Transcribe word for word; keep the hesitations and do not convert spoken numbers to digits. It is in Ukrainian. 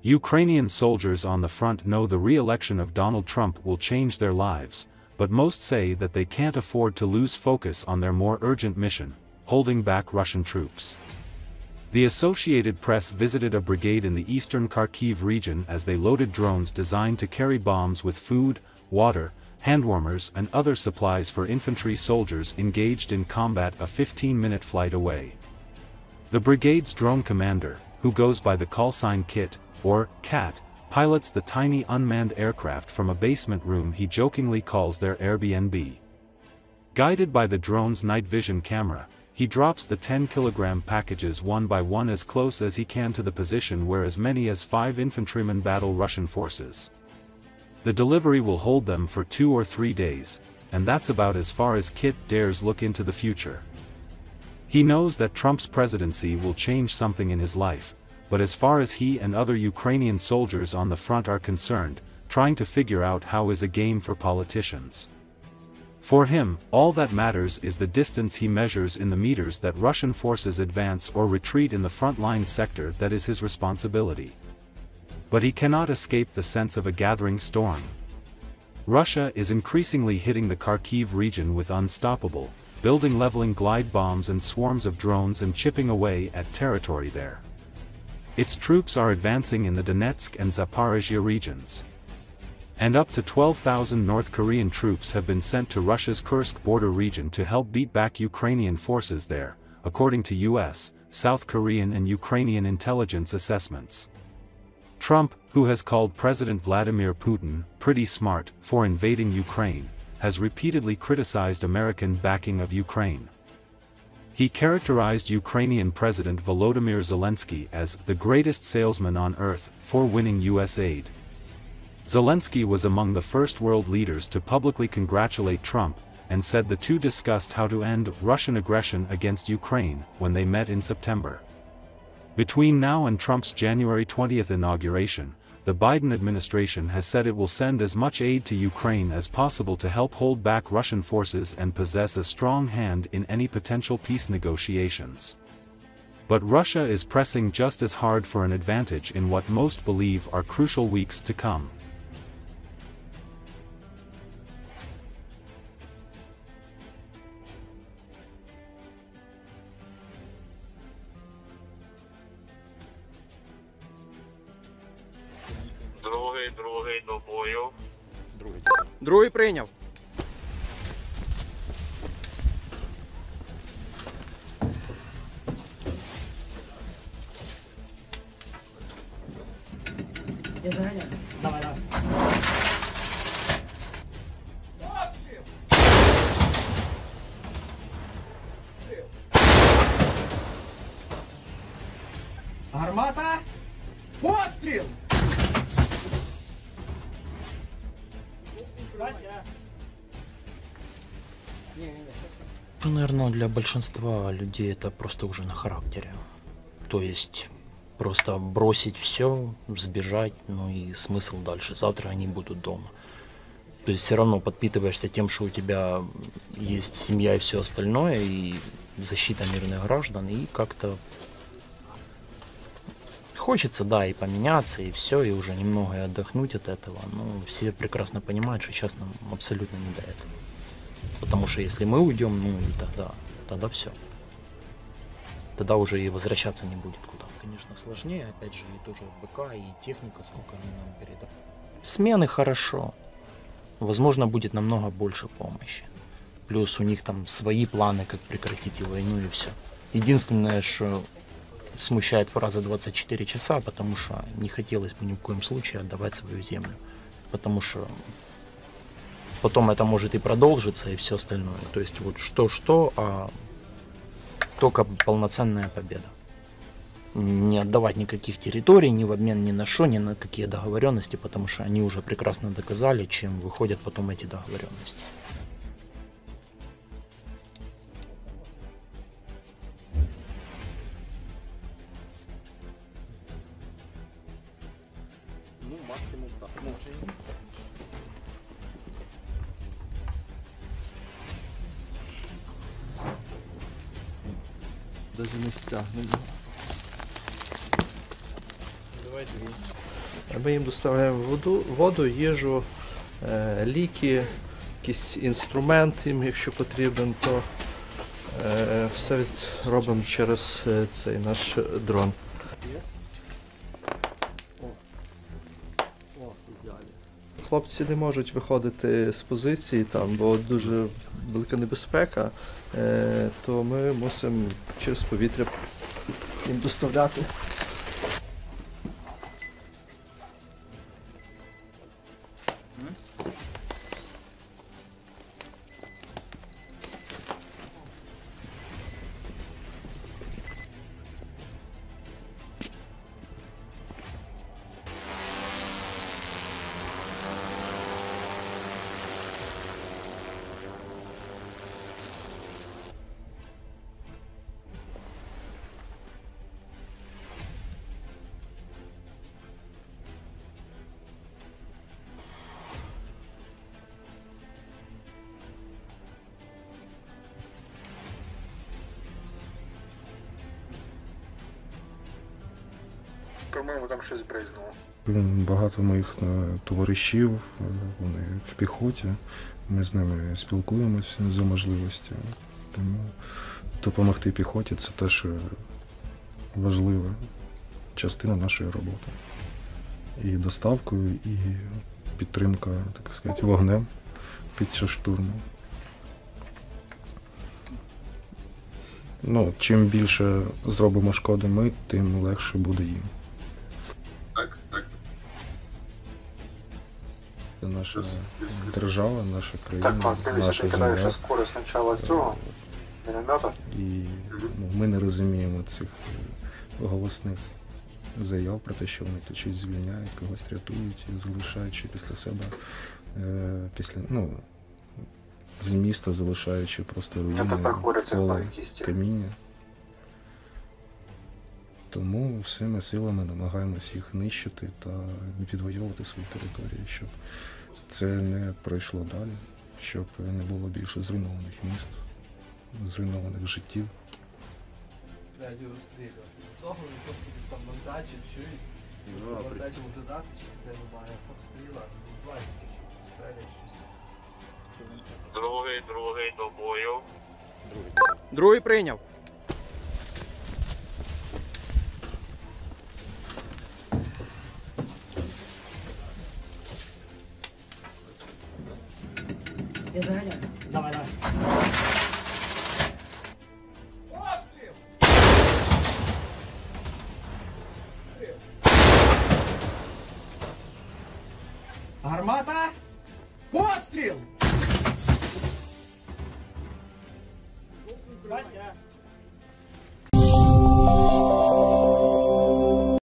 Ukrainian soldiers on the front know the re-election of Donald Trump will change their lives, but most say that they can't afford to lose focus on their more urgent mission, holding back Russian troops. The Associated Press visited a brigade in the eastern Kharkiv region as they loaded drones designed to carry bombs with food, water, handwarmers and other supplies for infantry soldiers engaged in combat a fifteen-minute flight away. The brigade's drone commander, who goes by the callsign Kit, or Cat, pilots the tiny unmanned aircraft from a basement room he jokingly calls their Airbnb. Guided by the drone's night vision camera, he drops the ten kilogram packages one by one as close as he can to the position where as many as five infantrymen battle Russian forces. The delivery will hold them for two or three days, and that's about as far as Kit dares look into the future. He knows that Trump's presidency will change something in his life, but as far as he and other Ukrainian soldiers on the front are concerned, trying to figure out how is a game for politicians. For him, all that matters is the distance he measures in the meters that Russian forces advance or retreat in the front-line sector that is his responsibility. But he cannot escape the sense of a gathering storm. Russia is increasingly hitting the Kharkiv region with unstoppable, building-leveling glide bombs and swarms of drones and chipping away at territory there. Its troops are advancing in the Donetsk and Zaporizhia regions. And up to twelve thousand North Korean troops have been sent to Russia's Kursk border region to help beat back Ukrainian forces there, according to U S, South Korean and Ukrainian intelligence assessments. Trump, who has called President Vladimir Putin pretty smart for invading Ukraine, has repeatedly criticized American backing of Ukraine. He characterized Ukrainian President Volodymyr Zelensky as the greatest salesman on earth for winning U S aid. Zelensky was among the first world leaders to publicly congratulate Trump, and said the two discussed how to end Russian aggression against Ukraine when they met in September. Between now and Trump's January twentieth inauguration, the Biden administration has said it will send as much aid to Ukraine as possible to help hold back Russian forces and possess a strong hand in any potential peace negotiations. But Russia is pressing just as hard for an advantage in what most believe are crucial weeks to come. Другий, другий до бою. Другий. Другий прийняв. Давай, давай. Гармата! Постріл! Наверное, для большинства людей это просто уже на характере. То есть просто бросить все, сбежать, ну и смысл дальше. Завтра они будут дома. То есть все равно подпитываешься тем, что у тебя есть семья и все остальное, и защита мирных граждан, и как-то хочется, да, и поменяться, и все, и уже немного и отдохнуть от этого. Но все прекрасно понимают, что сейчас нам абсолютно не до этого. Потому что если мы уйдем, ну и тогда, тогда все. Тогда уже и возвращаться не будет куда. Конечно, сложнее, опять же, и тоже БК, и техника, сколько они нам передали. Смены хорошо. Возможно, будет намного больше помощи. Плюс у них там свои планы, как прекратить войну и все. Единственное, что смущает фраза двадцать четыре часа, потому что не хотелось бы ни в коем случае отдавать свою землю. Потому что потом это может и продолжиться, и все остальное. То есть вот что-что, а только полноценная победа. Не отдавать никаких территорий, ни в обмен ни на что, ни на какие договоренности, потому что они уже прекрасно доказали, чем выходят потом эти договоренности. Ну, максимум так. Може. Даже не стягнемо. Давай дві. Ми їм доставляємо воду, воду їжу, е, ліки, якийсь інструмент їм, якщо потрібен, то е, все від, робимо через е, цей наш дрон. Хлопці не можуть виходити з позиції там, бо дуже велика небезпека, е, то ми мусимо через повітря їм доставляти. По-моєму, там щось бризнуло. Багато моїх е, товаришів, е, вони в піхоті, ми з ними спілкуємося за можливості. Тому допомогти піхоті це теж важлива частина нашої роботи. І доставкою, і підтримка, так сказати, вогнем під час штурму. Ну, чим більше зробимо шкоди ми, тим легше буде їм. Так, так. Це наша держава, наша Так, країна, Марк, дивіться, наша ти кидаєш земля. скорость спочатку цього граната. І ну, ми не розуміємо цих голосних заяв про те, що вони тут щось звільняють, когось рятують, і залишаючи після себе, е, після, ну, з міста залишаючи просто Я руїни, тепер говорю це поле, в кісті. каміння. Тому всіми силами намагаємось їх нищити та відвоювати свої території, щоб це не пройшло далі, щоб не було більше зруйнованих міст, зруйнованих життів. Радіо стріляв. Того хлопці десь там монтажі, чують. Монтажі додати, чи де немає обстріла, буває таке, що стрелять щось. Другий, другий до бою. Другий прийняв. Я заганяю. Давай, давай. Постріл! Гармата! Постріл! Вася!